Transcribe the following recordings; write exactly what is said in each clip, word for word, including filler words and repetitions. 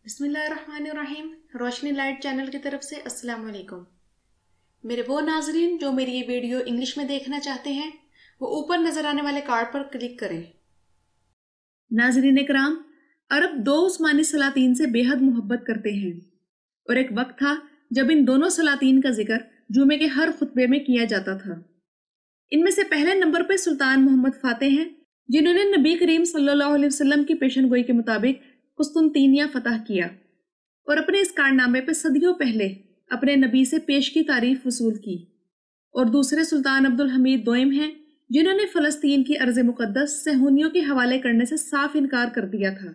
بسم اللہ الرحمن الرحیم۔ روشنی لائٹ چینل کی طرف سے السلام علیکم۔ میرے وہ ناظرین جو میری یہ ویڈیو انگلش میں دیکھنا چاہتے ہیں وہ اوپر نظر آنے والے کارڈ پر کلک کریں۔ ناظرین اکرام، عرب دو عثمانی سلاطین سے بے حد محبت کرتے ہیں اور ایک وقت تھا جب ان دونوں سلاطین کا ذکر جمعے کے ہر خطبے میں کیا جاتا تھا۔ ان میں سے پہلے نمبر پہ سلطان محمد فاتح ہیں، جنہوں نے نبی کریم صلی اللہ علیہ وسلم کی پیشن گوئی کے مطابق قسطنطینیہ فتح کیا اور اپنے اس کارنامے پہ صدیوں پہلے اپنے نبی سے پیش کی تعریف وصول کی۔ اور دوسرے سلطان عبدالحمید دوئم ہیں، جنہوں نے فلسطین کی ارض مقدس صہیونیوں کے حوالے کرنے سے صاف انکار کر دیا تھا۔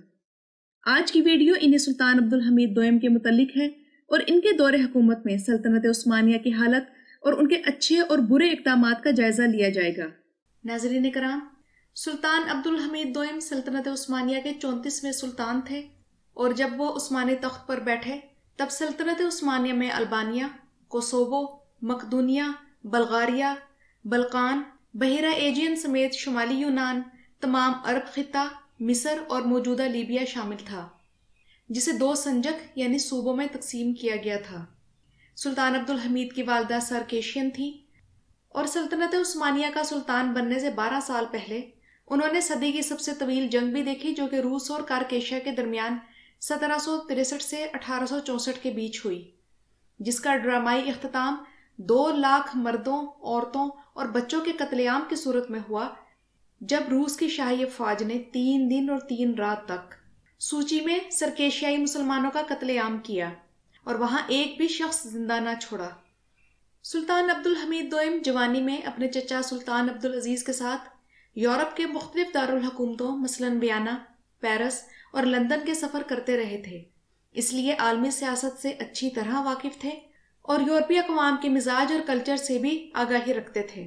آج کی ویڈیو انہیں سلطان عبدالحمید دوئم کے متعلق ہے اور ان کے دور حکومت میں سلطنت عثمانیہ کی حالت اور ان کے اچھے اور برے اقدامات کا جائزہ لیا جائے گا۔ ناظرین کرام، سلطان عبدالحمید دوئم سلطنت عثمانیہ کے چونتیسویں سلطان تھے اور جب وہ عثمانی تخت پر بیٹھے تب سلطنت عثمانیہ میں البانیہ، کوسوو، مقدونیہ، بلغاریہ، بلقان، بحیرہ ایجین سمیت شمالی یونان، تمام عرب خطہ، مصر اور موجودہ لیبیا شامل تھا، جسے دو سنجق یعنی صوبوں میں تقسیم کیا گیا تھا۔ سلطان عبدالحمید کی والدہ سرکیشین تھیں اور سلطنت عثمانیہ کا سلطان بننے سے بارہ سال پہلے انہوں نے صدی کی سب سے طویل جنگ بھی دیکھی، جو کہ روس اور کارکیشیا کے درمیان سترہ سو تریسٹھ سے اٹھارہ سو چونسٹھ کے بیچ ہوئی، جس کا ڈرامائی اختتام دو لاکھ مردوں، عورتوں اور بچوں کے قتل عام کی صورت میں ہوا، جب روس کی شاہی افواج نے تین دن اور تین رات تک سوچی میں سرکیشیائی مسلمانوں کا قتل عام کیا اور وہاں ایک بھی شخص زندہ نہ چھوڑا۔ سلطان عبدالحمید دوئم جوانی میں اپنے چچا سلطان عبدالعزیز کے ساتھ یورپ کے مختلف دارالحکومتوں مثلاً ویانا، پیرس اور لندن کے سفر کرتے رہے تھے، اس لیے عالمی سیاست سے اچھی طرح واقف تھے اور یورپی اقوام کے مزاج اور کلچر سے بھی آگاہی رکھتے تھے۔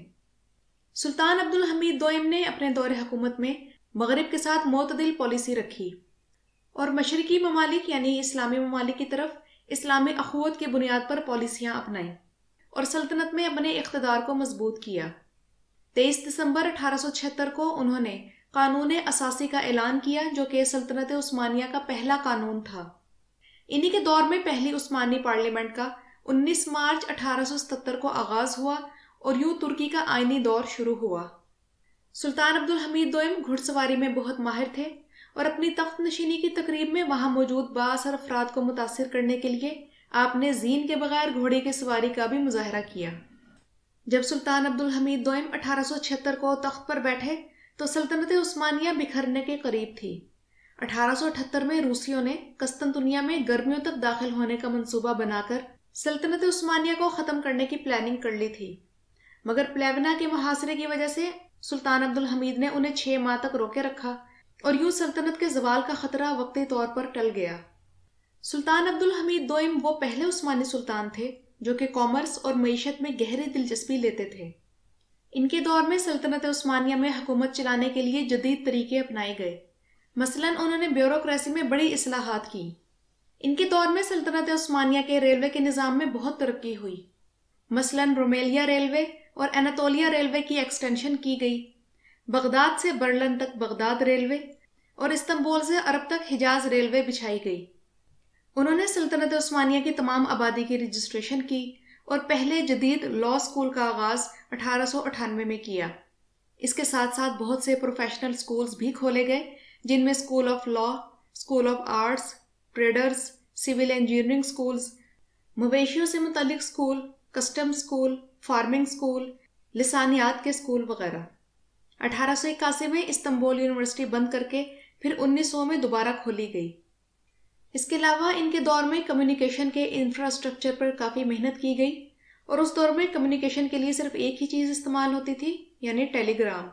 سلطان عبدالحمید دوئم نے اپنے دور حکومت میں مغرب کے ساتھ معتدل پالیسی رکھی اور مشرقی ممالک یعنی اسلامی ممالک کی طرف اسلامی اخوت کی بنیاد پر پالیسیاں اپنائیں اور سلطنت میں اپنے اقتدار کو مضبوط کیا۔ تیئیس دسمبر اٹھارہ سو چھہتر کو انہوں نے قانون اساسی کا اعلان کیا، جو کہ سلطنت عثمانیہ کا پہلا قانون تھا۔ انہی کے دور میں پہلی عثمانی پارلیمنٹ کا انیس مارچ اٹھارہ سو ستر کو آغاز ہوا اور یوں ترکی کا آئینی دور شروع ہوا۔ سلطان عبدالحمید دوئم گھڑ سواری میں بہت ماہر تھے اور اپنی تخت نشینی کی تقریب میں وہاں موجود بااثر افراد کو متاثر کرنے کے لیے آپ نے زین کے بغیر گھوڑے کی سواری کا بھی مظاہرہ کیا۔ جب سلطان عبدالحمید دوئم اٹھارہ سو چھہتر کو تخت پر بیٹھے تو سلطنت عثمانیہ بکھرنے کے قریب تھی۔ اٹھارہ سو اٹھتر میں روسیوں نے قسطنطنیہ میں گرمیوں تک داخل ہونے کا منصوبہ بنا کر سلطنت عثمانیہ کو ختم کرنے کی پلاننگ کر لی تھی، مگر پلیونا کے محاصرے کی وجہ سے سلطان عبدالحمید نے انہیں چھ ماہ تک روکے رکھا اور یوں سلطنت کے زوال کا خطرہ وقتی طور پر ٹل گیا۔ سلطان عبدالحمید دوئم وہ پہلے عثمانی سلطان تھے جو کہ کامرس اور معیشت میں گہری دلچسپی لیتے تھے۔ ان کے دور میں سلطنت عثمانیہ میں حکومت چلانے کے لیے جدید طریقے اپنائے گئے، مثلاً انہوں نے بیوروکریسی میں بڑی اصلاحات کی۔ ان کے دور میں سلطنت عثمانیہ کے ریلوے کے نظام میں بہت ترقی ہوئی، مثلاً رومیلیا ریلوے اور اناتولیا ریلوے کی ایکسٹینشن کی گئی، بغداد سے برلن تک بغداد ریلوے اور استنبول سے عرب تک حجاز ریلوے بچھائی گئی۔ انہوں نے سلطنت عثمانیہ کی تمام آبادی کی رجسٹریشن کی اور پہلے جدید لاء اسکول کا آغاز اٹھارہ سو اٹھانوے میں کیا۔ اس کے ساتھ ساتھ بہت سے پروفیشنل اسکولز بھی کھولے گئے، جن میں school of law, school of arts, traders, civil engineering schools, مویشیوں سے متعلق school, custom school, farming school, لسانیات کے اسکول وغیرہ۔ اٹھارہ سو اکاسی میں استنبول یونیورسٹی بند کر کے پھر انیس سو میں دوبارہ کھولی گئی۔ اس کے علاوہ ان کے دور میں کمیونیکیشن کے انفراسٹرکچر پر کافی محنت کی گئی اور اس دور میں کمیونیکیشن کے لیے صرف ایک ہی چیز استعمال ہوتی تھی، یعنی ٹیلی گرام۔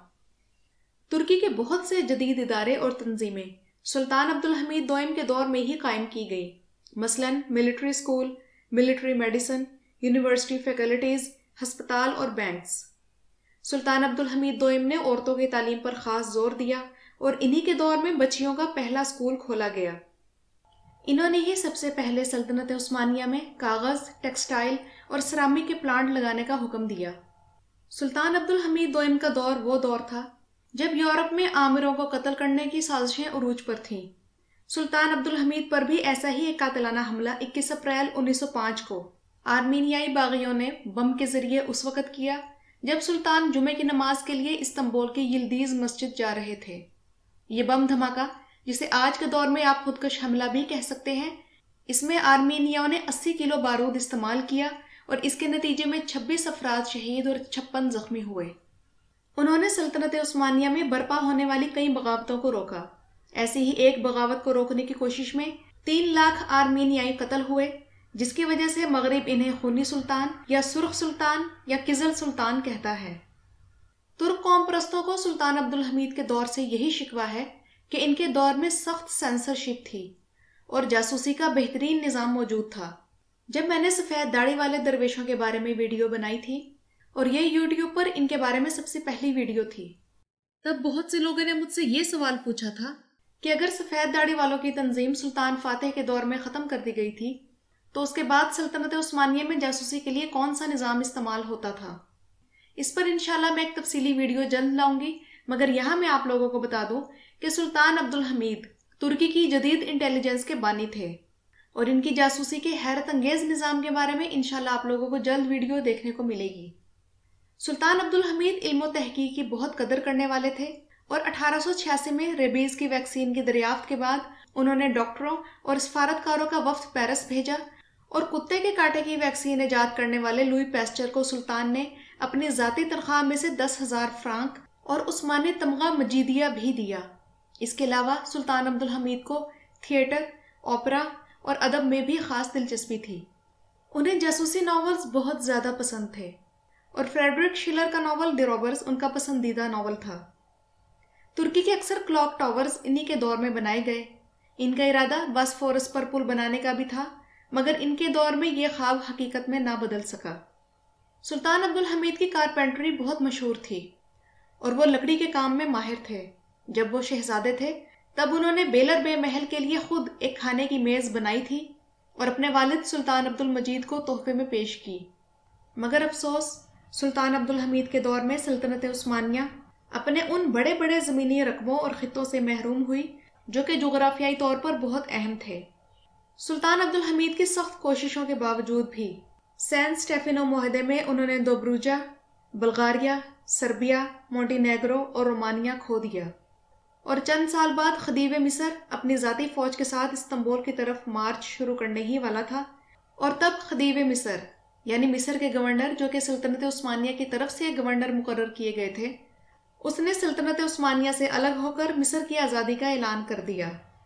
ترکی کے بہت سے جدید ادارے اور تنظیمیں سلطان عبدالحمید دوئم کے دور میں ہی قائم کی گئی، مثلاً military school, military medicine, university faculties, ہسپتال اور بینکس۔ سلطان عبدالحمید دوئم نے عورتوں کی تعلیم پر خاص زور دیا اور انہی کے دور میں بچیوں کا پہلا اسکول کھولا گیا۔ انہوں نے ہی سب سے پہلے سلطنت عثمانیہ میں کاغذ، ٹیکسٹائل اور سرامی کے پلانٹ لگانے کا حکم دیا۔ سلطان عبدالحمید دوئم کا دور وہ دور تھا جب یورپ میں آمروں کو قتل کرنے کی سازشیں عروج پر تھیں۔ سلطان عبد الحمید پر بھی ایسا ہی ایک قاتلانہ حملہ اکیس اپریل انیس سو پانچ کو آرمینیائی باغیوں نے بم کے ذریعے اس وقت کیا جب سلطان جمعے کی نماز کے لیے استنبول کی یلدیز مسجد جا رہے تھے۔ یہ بم دھماکہ، جسے آج کے دور میں آپ خودکش حملہ بھی کہہ سکتے ہیں، اس میں آرمینیاؤں نے اسی کلو بارود استعمال کیا اور اس کے نتیجے میں چھبیس افراد شہید اور چھپن زخمی ہوئے۔ انہوں نے سلطنت عثمانیہ میں برپا ہونے والی کئی بغاوتوں کو روکا۔ ایسی ہی ایک بغاوت کو روکنے کی کوشش میں تین لاکھ آرمینیائی قتل ہوئے، جس کی وجہ سے مغرب انہیں خونی سلطان یا سرخ سلطان یا قزل سلطان کہتا ہے۔ ترک قوم پرستوں کو سلطان عبد الحمید کے دور سے یہی شکوہ ہے کہ ان کے دور میں سخت سینسرشپ تھی اور جاسوسی کا بہترین نظام موجود تھا۔ جب میں نے سفید داڑھی والے درویشوں کے بارے میں ویڈیو بنائی تھی اور یہ یوٹیوب پر ان کے بارے میں سب سے پہلی ویڈیو تھی، تب بہت سے لوگوں نے مجھ سے یہ سوال پوچھا تھا کہ اگر سفید داڑھی والوں کی تنظیم سلطان فاتح کے دور میں ختم کر دی گئی تھی تو اس کے بعد سلطنت عثمانیہ میں جاسوسی کے لیے کون سا نظام استعمال ہوتا تھا۔ اس پر انشاءاللہ میں ایک تفصیلی ویڈیو جلد لاؤں گی، مگر یہاں میں آپ لوگوں کو بتا دوں کہ سلطان عبد الحمید ترکی کی جدید انٹیلیجنس کے بانی تھے اور ان کی جاسوسی کے حیرت انگیز نظام کے بارے میں انشاءاللہ آپ لوگوں کو جلد ویڈیو دیکھنے کو ملے گی۔ سلطان عبد الحمید علم و تحقیق کی بہت قدر کرنے والے تھے اور اٹھارہ سو چھیاسی میں ریبیز کی ویکسین کی دریافت کے بعد انہوں نے ڈاکٹروں اور سفارتکاروں کا وفد پیرس بھیجا اور کتے کے کاٹے کی ویکسین ایجاد کرنے والے لوئی پیسچر کو سلطان نے اپنی ذاتی تنخواہ میں سے دس ہزار فرانک اور عثمانی تمغہ مجیدیہ بھی دیا۔ اس کے علاوہ سلطان عبد الحمید کو تھیٹر، اوپرا اور ادب میں بھی خاص دلچسپی تھی۔ انہیں جاسوسی ناولز بہت زیادہ پسند تھے اور فریڈرک شیلر کا ناول ڈی روبرز ان کا پسندیدہ ناول تھا۔ ترکی کے اکثر کلاک ٹاورز انہی کے دور میں بنائے گئے۔ ان کا ارادہ باسفورس پر پل بنانے کا بھی تھا، مگر ان کے دور میں یہ خواب حقیقت میں نہ بدل سکا۔ سلطان عبد الحمید کی کارپینٹری بہت مشہور تھی اور وہ لکڑی کے کام میں ماہر تھے۔ جب وہ شہزادے تھے تب انہوں نے بیلر بے محل کے لیے خود ایک کھانے کی میز بنائی تھی اور اپنے والد سلطان عبد المجید کو تحفے میں پیش کی۔ مگر افسوس، سلطان عبد الحمید کے دور میں سلطنت عثمانیہ اپنے ان بڑے بڑے زمینی رقبوں اور خطوں سے محروم ہوئی جو کہ جغرافیائی طور پر بہت اہم تھے۔ سلطان عبد الحمید کی سخت کوششوں کے باوجود بھی سین سٹیفنو معاہدے میں انہوں نے دوبروجا، بلغاریہ، سربیا، مونٹینیگرو اور رومانیہ کھو دیا اور چند سال بعد خدیو مصر اپنی ذاتی فوج کے ساتھ استنبول کی طرف مارچ شروع کرنے ہی والا تھا، اور تب خدیو مصر یعنی مصر کے گورنر جو کہ سلطنت عثمانیہ کی طرف سے گورنر مقرر کیے گئے تھے، اس نے سلطنت عثمانیہ سے الگ ہو کر مصر کی آزادی کا اعلان کر دیا۔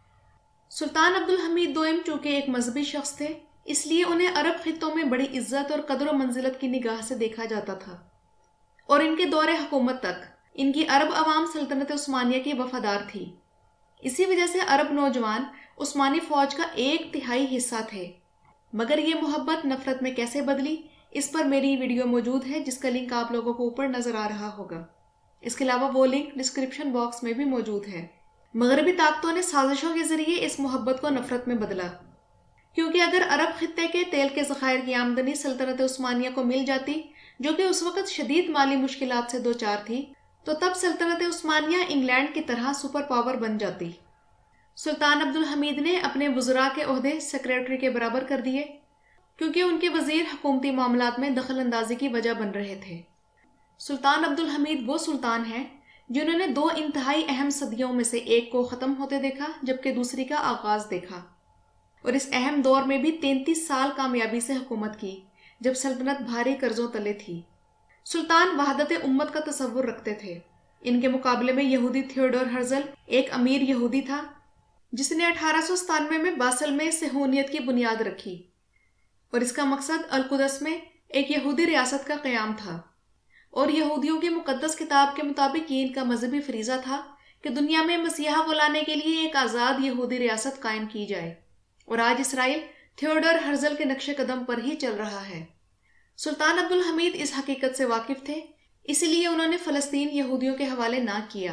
سلطان عبد الحمید دوئم چونکہ ایک مذہبی شخص تھے، اس لیے انہیں عرب خطوں میں بڑی عزت اور قدر و منزلت کی نگاہ سے دیکھا جاتا تھا، اور ان کے دور حکومت تک ان کی عرب عوام سلطنت عثمانیہ کی وفادار تھی۔ اسی وجہ سے عرب نوجوان عثمانی فوج کا ایک تہائی حصہ تھے۔ مگر یہ محبت نفرت میں کیسے بدلی، اس پر میری ویڈیو موجود ہے جس کا لنک آپ لوگوں کو اوپر نظر آ رہا ہوگا۔ اس کے علاوہ وہ لنک ڈسکرپشن باکس میں بھی موجود ہے۔ مغربی طاقتوں نے سازشوں کے ذریعے اس محبت کو نفرت میں بدلا، کیونکہ اگر عرب خطے کے تیل کے ذخائر کی آمدنی سلطنت عثمانیہ کو مل جاتی جو کہ اس وقت شدید مالی مشکلات سے دوچار تھی، تو تب سلطنت عثمانیہ انگلینڈ کی طرح سپر پاور بن جاتی۔ سلطان عبد الحمید نے اپنے وزراء کے عہدے سیکریٹری کے برابر کر دیے کیونکہ ان کے وزیر حکومتی معاملات میں دخل اندازی کی وجہ بن رہے تھے۔ سلطان عبد الحمید وہ سلطان ہیں جنہوں نے دو انتہائی اہم صدیوں میں سے ایک کو ختم ہوتے دیکھا جبکہ دوسری کا آغاز دیکھا، اور اس اہم دور میں بھی تینتیس سال کامیابی سے حکومت کی جب سلطنت بھاری قرضوں تلے تھی۔ سلطان وحدت امت کا تصور رکھتے تھے۔ ان کے مقابلے میں یہودی تھیوڈور ہرزل ایک امیر یہودی تھا جس نے اٹھارہ سو ستانوے میں باسل میں صہیونیت کی بنیاد رکھی، اور اس کا مقصد القدس میں ایک یہودی ریاست کا قیام تھا، اور یہودیوں کی مقدس کتاب کے مطابق یہ ان کا مذہبی فریضہ تھا کہ دنیا میں مسیحا کو لانے کے لیے ایک آزاد یہودی ریاست قائم کی جائے، اور آج اسرائیل تھیوڈور ہرزل کے نقش قدم پر ہی چل رہا ہے۔ سلطان عبد الحمید اس حقیقت سے واقف تھے، اس لیے انہوں نے فلسطین یہودیوں کے حوالے نہ کیا،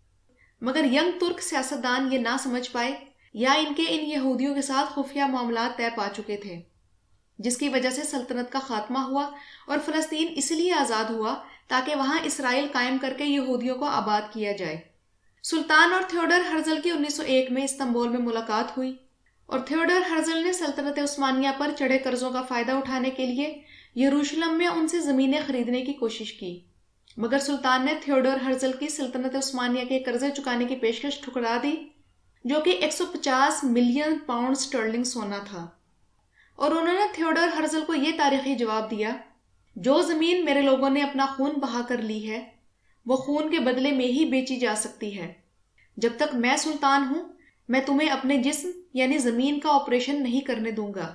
مگر ینگ ترک سیاستدان یہ نہ سمجھ پائے یا ان کے ان یہودیوں کے ساتھ خفیہ معاملات طے پا چکے تھے، جس کی وجہ سے سلطنت کا خاتمہ ہوا اور فلسطین اس لیے آزاد ہوا تاکہ وہاں اسرائیل قائم کر کے یہودیوں کو آباد کیا جائے۔ سلطان اور تھیوڈر ہرزل کی انیس سو ایک میں استنبول میں ملاقات ہوئی اور تھیوڈر ہرزل نے سلطنت عثمانیہ پر چڑھے قرضوں کا فائدہ اٹھانے کے لیے یروشلم میں ان سے زمینیں خریدنے کی کوشش کی، مگر سلطان نے تھیوڈر ہرزل کی سلطنت عثمانیہ کے قرضے چکانے کی پیشکش ٹھکرا دی، جو کہ ایک سو پچاس ملین پاؤنڈ سٹرلنگ سونا تھا، اور انہوں نے تھیوڈر ہرزل کو یہ تاریخی جواب دیا: جو زمین میرے لوگوں نے اپنا خون بہا کر لی ہے وہ خون کے بدلے میں ہی بیچی جا سکتی ہے۔ جب تک میں سلطان ہوں میں تمہیں اپنے جسم یعنی زمین کا آپریشن نہیں کرنے دوں گا۔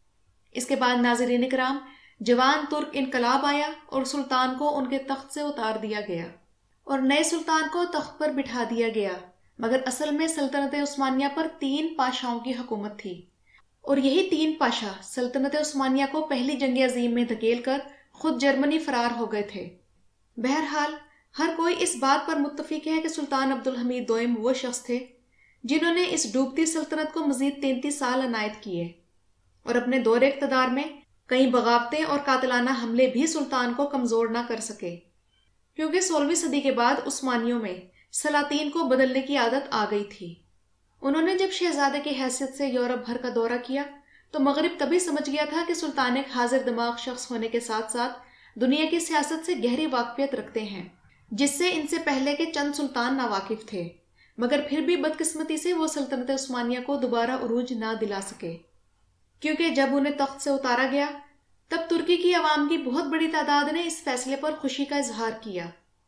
اس کے بعد ناظرین کرام، جوان ترک انقلاب آیا اور سلطان کو ان کے تخت سے اتار دیا گیا اور نئے سلطان کو تخت پر بٹھا دیا گیا، مگر اصل میں سلطنت عثمانیہ پر تین پاشاؤں کی حکومت تھی، اور یہی تین پاشا سلطنت عثمانیہ کو پہلی جنگ عظیم میں دھکیل کر خود جرمنی فرار ہو گئے تھے۔ بہرحال ہر کوئی اس بات پر متفق ہے کہ سلطان عبدالحمید دوئم وہ شخص تھے جنہوں نے اس ڈوبتی سلطنت کو مزید تینتیس سال عنایت کیے، اور اپنے دور اقتدار میں کئی بغاوتیں اور قاتلانہ حملے بھی سلطان کو کمزور نہ کر سکے، کیونکہ سولہویں صدی کے بعد عثمانیوں میں سلاطین کو بدلنے کی عادت آ گئی تھی۔ انہوں نے جب شہزادے کی حیثیت سے یورپ بھر کا دورہ کیا تو مغرب تبھی سمجھ گیا تھا کہ سلطان ایک حاضر دماغ شخص ہونے کے ساتھ ساتھ دنیا کی سیاست سے گہری واقفیت رکھتے ہیں، جس سے ان سے پہلے کے چند سلطان ناواقف تھے، مگر پھر بھی بدقسمتی سے وہ سلطنت عثمانیہ کو دوبارہ عروج نہ دلا سکے، کیونکہ جب انہیں تخت سے اتارا گیا تب ترکی کی عوام کی بہت بڑی تعداد نے اس فیصلے پر خوشی کا اظہار کیا۔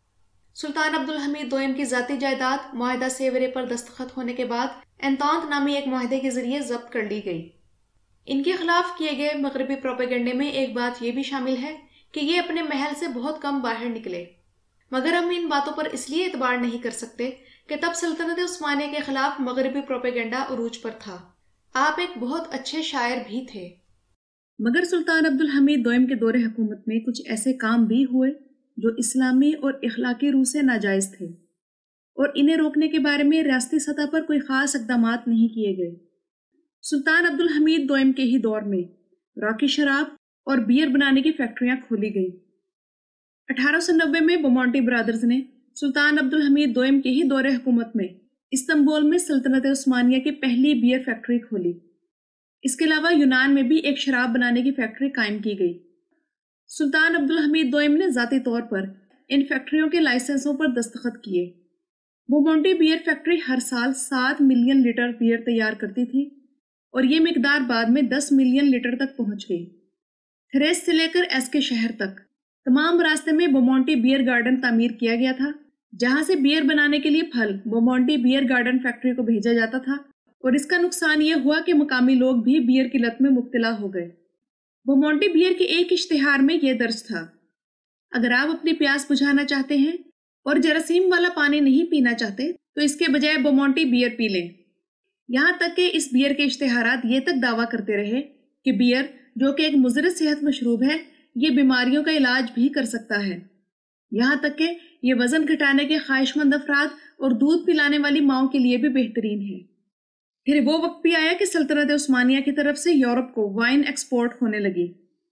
سلطان عبدالحمید دوئم کی ذاتی جائیداد معاہدہ سیورے پر دستخط ہونے کے بعد انتانت نامی ایک معاہدے کے ذریعے ضبط کر لی گئی۔ ان کے خلاف کیے گئے مغربی پروپیگنڈے میں ایک بات یہ بھی شامل ہے کہ یہ اپنے محل سے بہت کم باہر نکلے، مگر ہم ان باتوں پر اس لیے اعتبار نہیں کر سکتے کہ تب سلطنت عثمانیہ کے خلاف مغربی پروپیگنڈا عروج پر تھا۔ آپ ایک بہت اچھے شاعر بھی تھے۔ مگر سلطان عبدالحمید دوئم کے دور حکومت میں کچھ ایسے کام بھی ہوئے جو اسلامی اور اخلاقی روح سے ناجائز تھے، اور انہیں روکنے کے بارے میں ریاستی سطح پر کوئی خاص اقدامات نہیں کیے گئے۔ سلطان عبدالحمید دوئم کے ہی دور میں راکی شراب اور بیئر بنانے کی فیکٹریاں کھولی گئیں۔ اٹھارہ سو نوے میں بومونٹی برادرز نے سلطان عبدالحمید دوئم کے ہی دور حکومت میں استنبول میں سلطنت عثمانیہ کی پہلی بیئر فیکٹری کھولی۔ اس کے علاوہ یونان میں بھی ایک شراب بنانے کی فیکٹری قائم کی گئی۔ سلطان عبدالحمید دوئم نے ذاتی طور پر ان فیکٹریوں کے لائسنسوں پر دستخط کیے۔ بومونٹی بیئر فیکٹری ہر سال سات ملین لیٹر بیئر تیار کرتی تھی، اور یہ مقدار بعد میں دس ملین لیٹر تک پہنچ گئی۔ تھریس سے لے کر ایس کے شہر تک تمام راستے میں بومونٹی بیئر گارڈن تعمیر کیا گیا تھا، جہاں سے بیئر بنانے کے لیے پھل بومونٹی بیئر گارڈن فیکٹری کو بھیجا جاتا تھا، اور اس کا نقصان یہ ہوا کہ مقامی لوگ بھی بیئر کی لت میں مبتلا ہو گئے۔ بومونٹی بیئر کے ایک اشتہار میں یہ درج تھا: اگر آپ اپنی پیاس بجھانا چاہتے ہیں اور جراثیم والا پانی نہیں پینا چاہتے تو اس کے بجائے بومونٹی بیئر پی لیں۔ یہاں تک کہ اس بیئر کے اشتہارات یہ تک دعویٰ کرتے رہے کہ بیئر، جو کہ ایک مضر صحت مشروب ہے، یہ بیماریوں کا علاج بھی کر سکتا ہے، یہاں تک کہ یہ وزن گھٹانے کے خواہش مند افراد اور دودھ پلانے والی ماؤں کے لیے بھی بہترین ہے۔ پھر وہ وقت بھی آیا کہ سلطنت عثمانیہ کی طرف سے یورپ کو وائن ایکسپورٹ ہونے لگی۔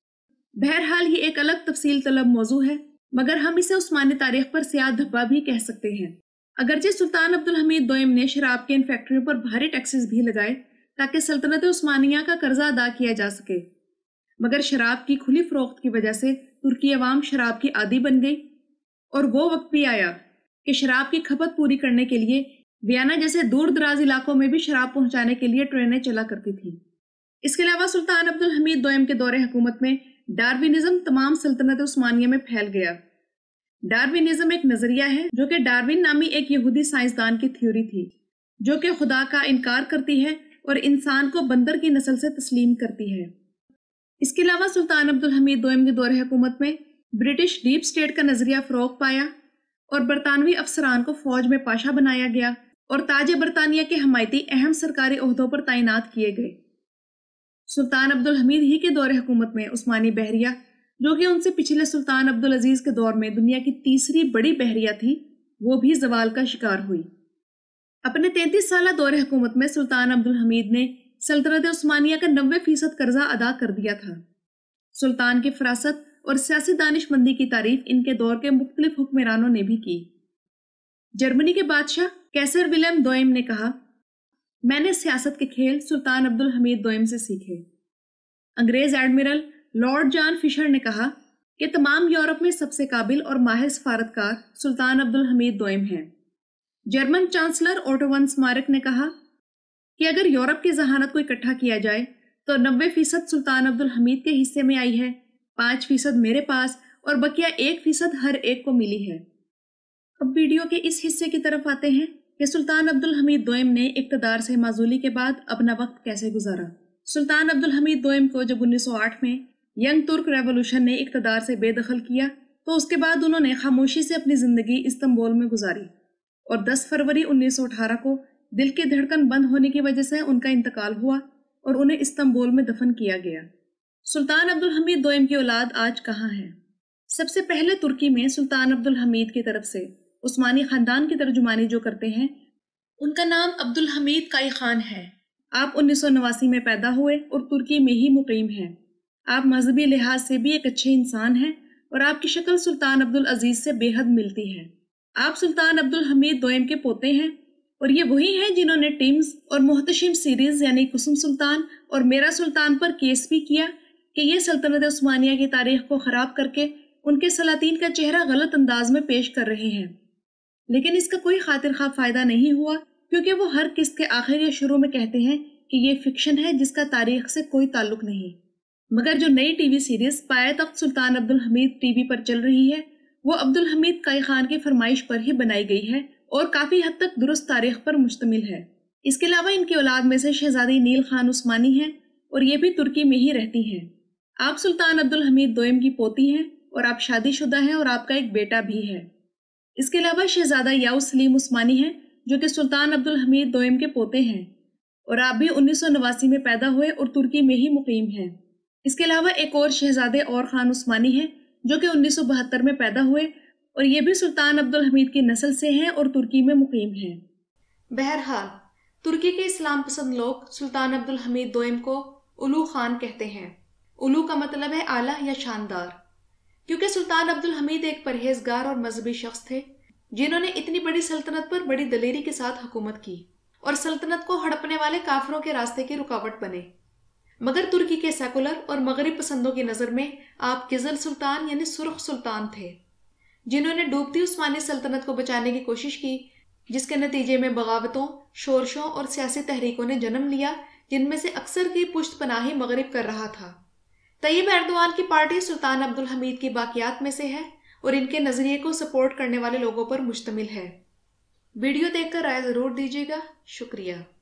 بہرحال یہ ایک الگ تفصیل طلب موضوع ہے، مگر ہم اسے عثمانی تاریخ پر سیاہ دھبا بھی کہہ سکتے ہیں۔ اگرچہ سلطان عبدالحمید دوئم نے شراب کے ان فیکٹریوں پر بھاری ٹیکسز بھی لگائے تاکہ سلطنت عثمانیہ کا قرضہ ادا کیا جا سکے، مگر شراب کی کھلی فروخت کی وجہ سے ترکی عوام شراب کی عادی بن گئی، اور وہ وقت بھی آیا کہ شراب کی کھپت پوری کرنے کے لیے ویانا جیسے دور دراز علاقوں میں بھی شراب پہنچانے کے لیے ٹرینیں چلا کرتی تھیں۔ اس کے علاوہ سلطان عبدالحمید دوئم کے دور حکومت میں ڈاروینزم تمام سلطنت عثمانیہ میں پھیل گیا۔ ڈاروینزم ایک نظریہ ہے جو کہ ڈاروین نامی ایک یہودی سائنسدان کی تھیوری تھی، جو کہ خدا کا انکار کرتی ہے اور انسان کو بندر کی نسل سے تسلیم کرتی ہے۔ اس کے علاوہ سلطان عبدالحمید دوئم کے دور حکومت میں برٹش ڈیپ سٹیٹ کا نظریہ فروغ پایا، اور برطانوی افسران کو فوج میں پاشا بنایا گیا اور تاج برطانیہ کے حمایتی اہم سرکاری عہدوں پر تعینات کیے گئے۔ سلطان عبدالحمید ہی کے دور حکومت میں عثمانی بحریہ، جو کہ ان سے پچھلے سلطان عبدالعزیز کے دور میں دنیا کی تیسری بڑی بحریہ تھی، وہ بھی زوال کا شکار ہوئی۔ اپنے تینتیس سالہ دور حکومت میں سلطان عبدالحمید نے سلطنت عثمانیہ کا نوے فیصد قرضہ ادا کر دیا تھا۔ سلطان کی فراست اور سیاسی دانش مندی کی تعریف ان کے دور کے مختلف حکمرانوں نے بھی کی۔ जर्मनी के बादशाह कैसर विलियम दोयम ने कहा, मैंने सियासत के खेल सुल्तान अब्दुल हमीद दोयम से सीखे। अंग्रेज एडमिरल लॉर्ड जॉन फिशर ने कहा कि तमाम यूरोप में सबसे काबिल और माहिर सफारतकार सुल्तान अब्दुल हमीद दोयम हैं। जर्मन चांसलर ओटो वन स्मारक ने कहा कि अगर यूरोप की जहानत को इकट्ठा किया जाए तो नब्बे फीसद सुल्तान अब्दुल हमीद के हिस्से में आई है, पाँच फीसद मेरे पास और बकिया एक फीसद हर एक को मिली है। अब वीडियो के इस हिस्से की तरफ आते हैं कि सुल्तान अब्दुल हमीद दोयम ने इक़्तिदार से माजूली के बाद अपना वक्त कैसे गुजारा। सुल्तान अब्दुल हमीद दोयम को जब उन्नीस सौ आठ में यंग तुर्क रेवोल्यूशन ने इक़्तिदार से बेदखल किया तो उसके बाद उन्होंने खामोशी से अपनी ज़िंदगी इस्तांबुल में गुजारी और दस फरवरी उन्नीस सौ अठारह को दिल की धड़कन बंद होने की वजह से उनका इंतकाल हुआ और उन्हें इस्तांबुल में दफन किया गया। सुल्तान अब्दुल हमीद दोयम की औलाद आज कहाँ है? सबसे पहले तुर्की में सुल्तान अब्दुल हमीद की तरफ से उस्मानी खानदान की तर्जुमानी जो करते हैं उनका नाम अब्दुल हमीद काई खान है। आप उन्नीस सौ नवासी में पैदा हुए और तुर्की में ही मुकीम हैं। आप मजहबी लिहाज से भी एक अच्छे इंसान हैं और आपकी शक्ल सुल्तान अब्दुल अजीज से बेहद मिलती है। आप सुल्तान अब्दुल हमीद दोयम के पोते हैं और ये वही हैं जिन्होंने टीम्स और मुहतशिम सीरीज यानी कुसुम सुल्तान और मेरा सुल्तान पर केस भी किया कि ये सल्तनत उस्मानिया की तारीख को ख़राब करके उनके सलातीन का चेहरा गलत अंदाज में पेश कर रहे हैं। लेकिन इसका कोई खातिर खा फायदा नहीं हुआ क्योंकि वो हर किस्त के आखिर या शुरू में कहते हैं कि ये फिक्शन है जिसका तारीख से कोई ताल्लुक नहीं। मगर जो नई टीवी सीरीज पाए तख्त सुल्तान अब्दुल हमीद टीवी पर चल रही है वो अब्दुल हमीद काई खान की फरमाइश पर ही बनाई गई है और काफ़ी हद तक दुरुस्त तारीख पर मुश्तमिल है। इसके अलावा इनकी औलाद में से शहजादी नील खान उस्मानी हैं और ये भी तुर्की में ही रहती हैं। आप सुल्तान अब्दुल हमीद दोयम की पोती हैं और आप शादीशुदा हैं और आपका एक बेटा भी है। इसके अलावा शहजादा याउस सलीम उस्मानी हैं जो कि सुल्तान अब्दुल हमीद दोयम के पोते हैं और आप भी उन्नीस सौ नवासी में पैदा हुए और तुर्की में ही मुकीम हैं। इसके अलावा एक और शहजादे और खान उस्मानी हैं जो कि उन्नीस सौ बहत्तर में पैदा हुए और ये भी सुल्तान अब्दुल हमीद की नस्ल से हैं और तुर्की में मुकीम हैं। बहरहाल तुर्की के इस्लाम पसंद लोग सुल्तान अब्दुल हमीद दोयम को उलू खान कहते हैं। उलू का मतलब है आला या शानदार, क्योंकि सुल्तान अब्दुल हमीद एक परहेजगार और मजहबी शख्स थे जिन्होंने इतनी बड़ी सल्तनत पर बड़ी दलेरी के साथ हुकूमत की और सल्तनत को हड़पने वाले काफिरों के रास्ते की रुकावट बने। मगर तुर्की के सेकुलर और मगरिब पसंदों की नज़र में आप किजल सुल्तान यानी सुर्ख सुल्तान थे, जिन्होंने डूबती उस्मानी सल्तनत को बचाने की कोशिश की, जिसके नतीजे में बगावतों, शोरशों और सियासी तहरीकों ने जन्म लिया, जिनमें से अक्सर की पुश्त पनाही मगरिब कर रहा था। तैयब एर्दोआन की पार्टी सुल्तान अब्दुल हमीद की बाकियात में से है और इनके नजरिए को सपोर्ट करने वाले लोगों पर मुश्तमिल है। वीडियो देखकर राय जरूर दीजिएगा। शुक्रिया।